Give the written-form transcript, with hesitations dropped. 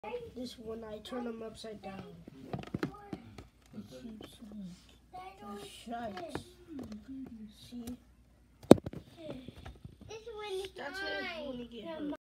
This one, I turn them upside down. Shut. See? This one is That's it when you get hurt.